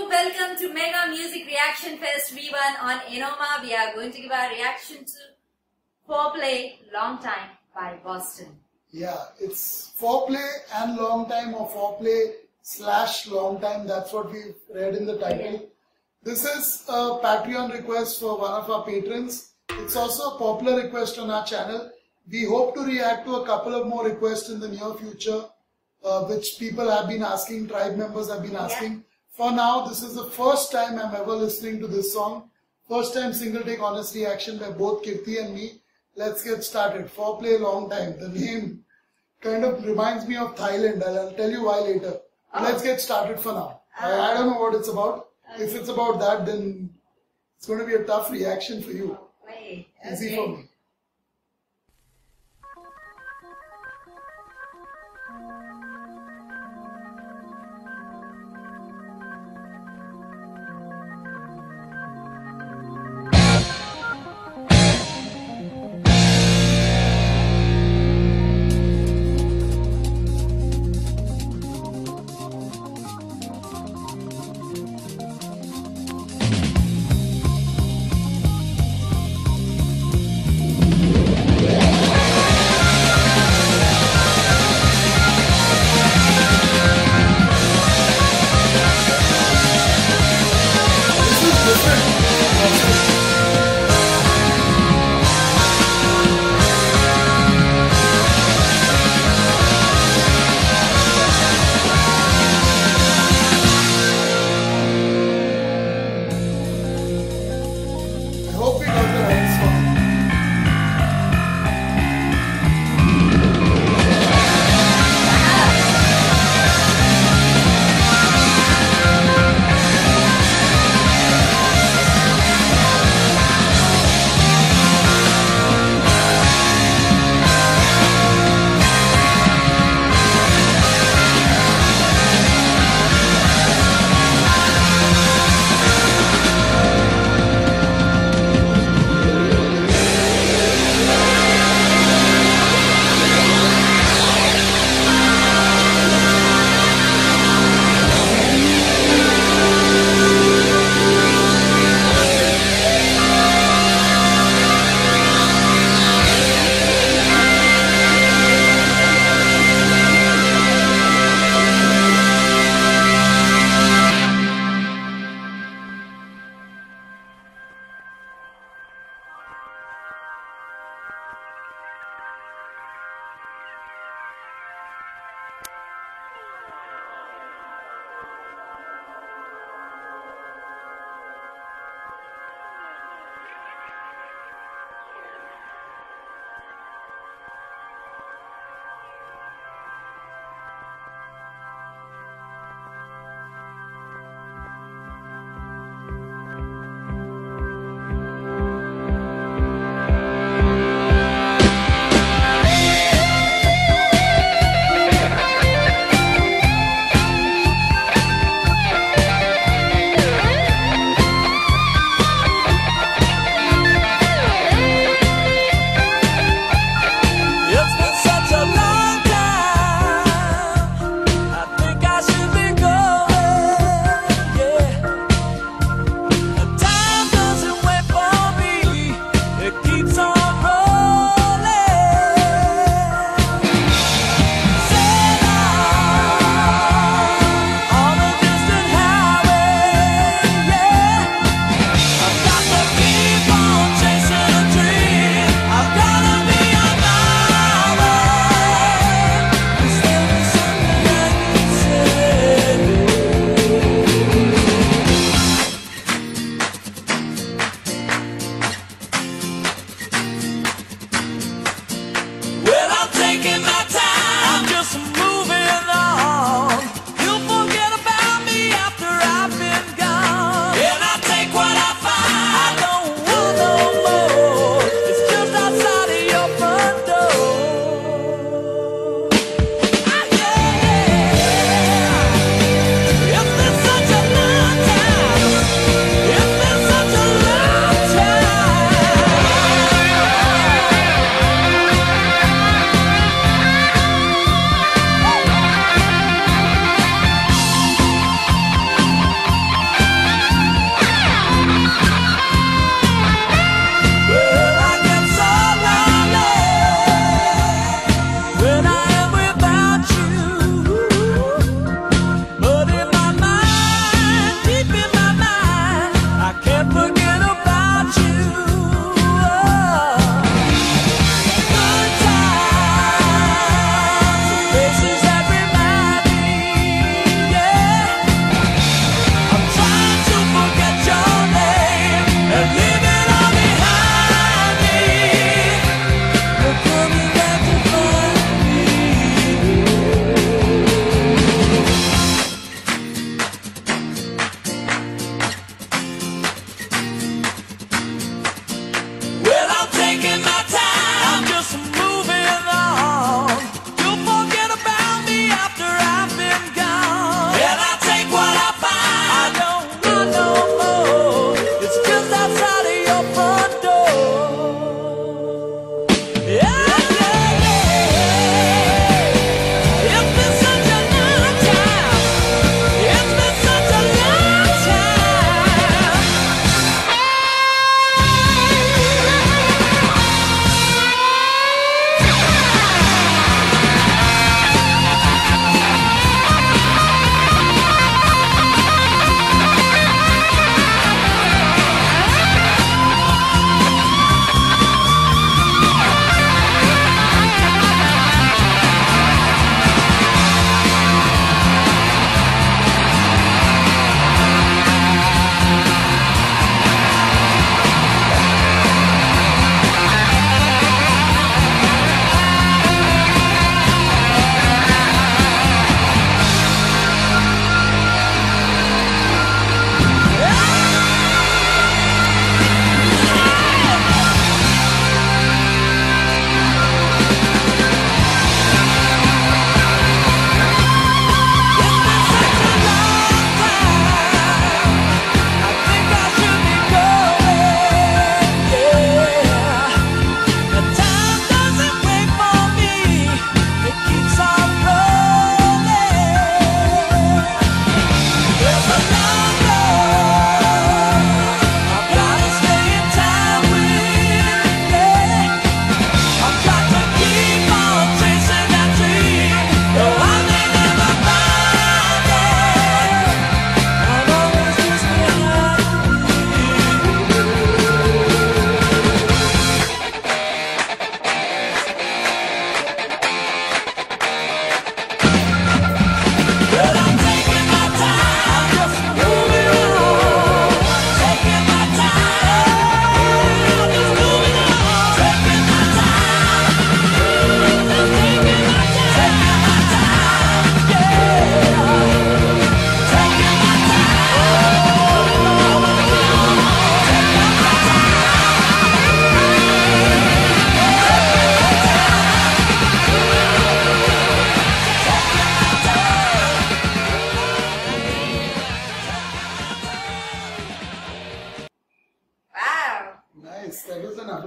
welcome to Mega Music Reaction Fest V1 on Enoma. We are going to give our reaction to Foreplay Long Time by Boston. Yeah, it's Foreplay and Long Time, or Foreplay / Long Time. That's what we've read in the title. Yeah. This is a Patreon request for one of our patrons. It's also a popular request on our channel. We hope to react to a couple of more requests in the near future, which people have been asking, tribe members have been asking. Yeah. For now, this is the first time I'm ever listening to this song. First time single take honest reaction by both Kirti and me. Let's get started. Foreplay Long Time. The name kind of reminds me of Thailand. I'll tell you why later. Oh. Let's get started for now. I don't know what it's about. If it's about that, then it's going to be a tough reaction for you. Okay. Easy for me.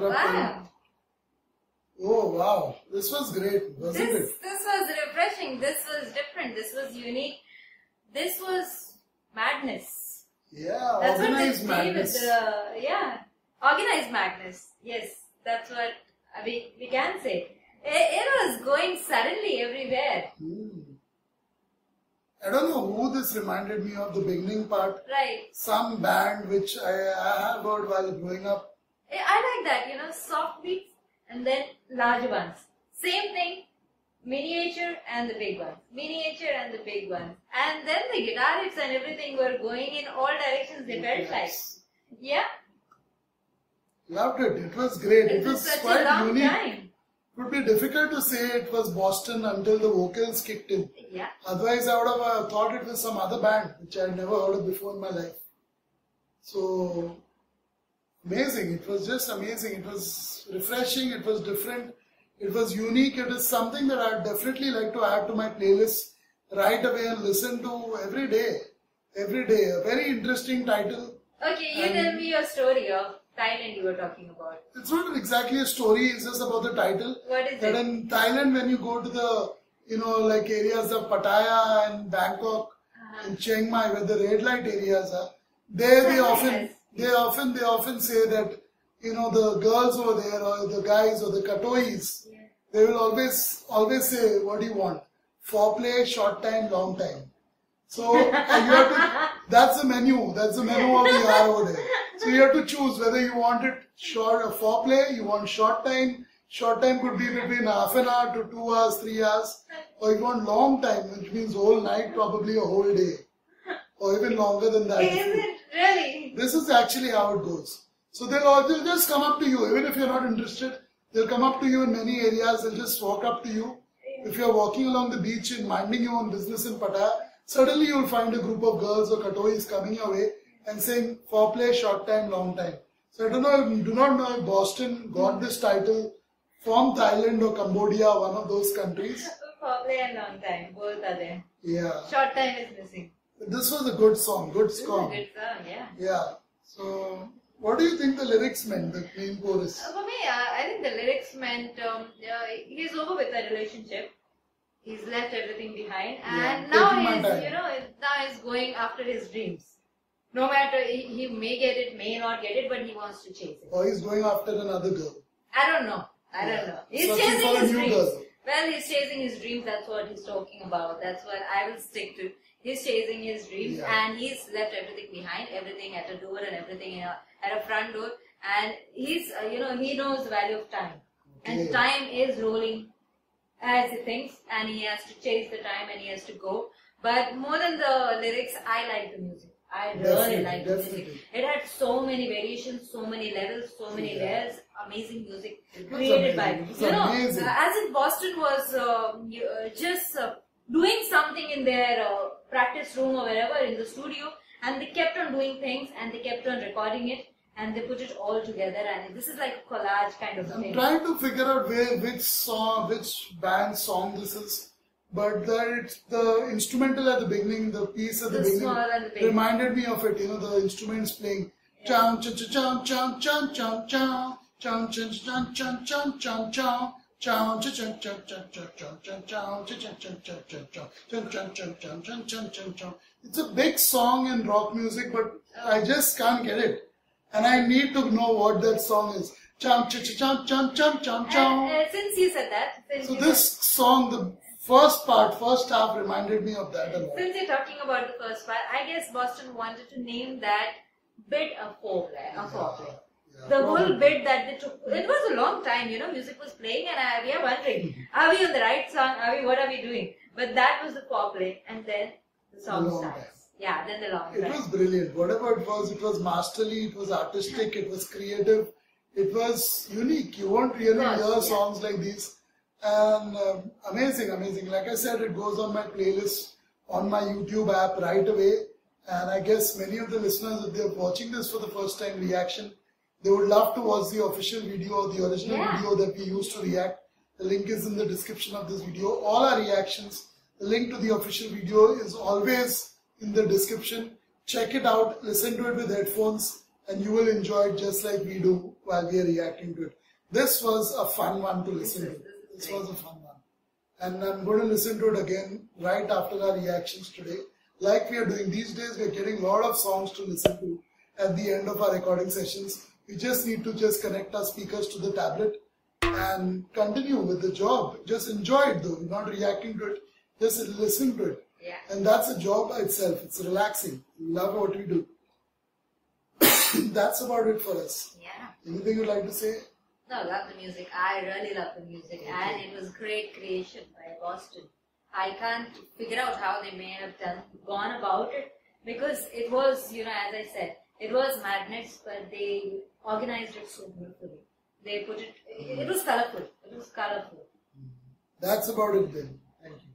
autograph pen. Wow. Oh wow, this was great, wasn't it? This was refreshing. This was different. This was unique. This was madness. Yeah, That's organized what madness. Organized madness. Yes, that's what we can say. It was going suddenly everywhere. I don't know who this reminded me of, the beginning part. Right. Some band which I have heard while growing up. I like that, soft beats and then large ones. Same thing, miniature and the big ones. Miniature and the big ones. And then the guitarists and everything were going in all directions, they felt like. Yeah. Loved it. It was great. It was such quite a long unique. time. It would be difficult to say it was Boston until the vocals kicked in. Yeah. Otherwise, I would have thought it was some other band which I had never heard of before in my life. So, amazing. It was just amazing. It was refreshing. It was different. It was unique. It is something that I would definitely like to add to my playlist right away and listen to every day. Every day. A very interesting title. Okay, you tell me your story of Thailand you were talking about. It's not exactly a story, it's just about the title. What is that it? In Thailand, when you go to the, like areas of Pattaya and Bangkok and Chiang Mai, where the red light areas are, there they often say that, the girls over there or the guys or the katois, they will always say, what do you want? Foreplay, short time, long time. So you have to, that's the menu of the hour over there. So you have to choose whether you want it short, foreplay, you want short time. Short time could be between half an hour to 2 hours, 3 hours. Or you want long time, which means whole night, probably a whole day. Or even longer than that. Is it really? This is actually how it goes. So they'll just come up to you, even if you're not interested. They'll come up to you in many areas, they'll just walk up to you. If you're walking along the beach and minding your own business in Pattaya, suddenly you'll find a group of girls or katois coming your way and saying foreplay, short time, long time. So I do not know if Boston got this title from Thailand or Cambodia, one of those countries. Foreplay and long time, both are there. Yeah. Short time is missing. This was a good song, good song. This is a good song, yeah. Yeah. So, what do you think the lyrics meant, the main chorus? For me, I think the lyrics meant he's over with the relationship. He's left everything behind, and now he's going after his dreams. No matter he may get it, may not get it, but he wants to chase it. Or he's going after another girl. I don't know. He's Searching chasing for a his new dreams. girl. Well, he's chasing his dreams. That's what he's talking about. That's what I will stick to. He's chasing his dreams, and he's left everything behind, everything at a door and everything at a front door. And he's, he knows the value of time, and time is rolling as he thinks, and he has to chase the time and he has to go. But more than the lyrics, I like the music. I really like the music. It had so many variations, so many levels, so many layers. Amazing music created by as if Boston was just doing something in their practice room or wherever in the studio, and they kept on doing things and they kept on recording it. And they put it all together, and this is like a collage kind of thing. I'm trying to figure out which band's song this is, but the instrumental at the beginning, the piece at the beginning, reminded me of it. The instruments playing. Chow chow chow chow chow chow chow chow chow chow chow chow chow chow. It's a big song in rock music, but I just can't get it. And I need to know what that song is. Cham cham cham cham cham cham cham. Since you said that, this song, the first half reminded me of that a lot. Since you're talking about the first part, I guess Boston wanted to name that bit a foreplay. The whole bit that they took, it was a long time, music was playing, and we are wondering, are we on the right song? What are we doing? But that was the foreplay, and then the song starts. Yeah, then the long time. It was brilliant. Whatever it was masterly, it was artistic, it was creative, it was unique. You won't really hear songs like these. And amazing. Like I said, it goes on my playlist on my YouTube app right away. And I guess many of the listeners, if they're watching this for the first time reaction, they would love to watch the official video or the original video that we used to react. The link is in the description of this video. All our reactions, the link to the official video is always in the description. Check it out, listen to it with headphones, and you will enjoy it just like we do while we are reacting to it. This was a fun one to listen to. This was a fun one. And I'm going to listen to it again right after our reactions today. Like we are doing these days, we are getting a lot of songs to listen to at the end of our recording sessions. We just need to just connect our speakers to the tablet and continue with the job. Just enjoy it though. You're not reacting to it, just listen to it. Yeah. And that's a job by itself. It's relaxing. We love what we do. That's about it for us. Yeah. Anything you'd like to say? No, I love the music. I really love the music. Okay. And it was great creation by Boston. I can't figure out how they may have gone about it, because it was, as I said, it was madness, but they organized it so beautifully. They put it was colorful. It was colorful. That's about it then. Thank you.